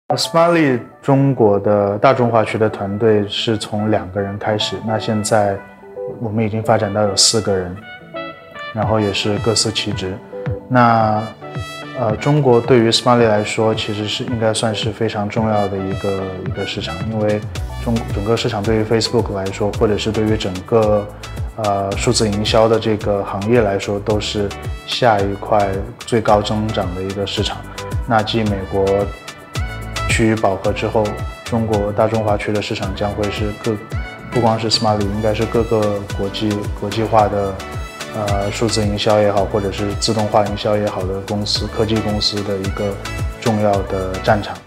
Smartly 中国的大中华区的团队是从2个人开始，那现在我们已经发展到有4个人，然后也是各司其职。那中国对于 Smartly 来说，其实是应该算是非常重要的一个市场，因为整个市场对于 Facebook 来说，或者是对于整个数字营销的这个行业来说，都是下一块最高增长的一个市场。那继美国趋于饱和之后，中国大中华区的市场将会是不光是 Smartly， 应该是各个国际化的数字营销也好，或者是自动化营销也好的科技公司的一个重要的战场。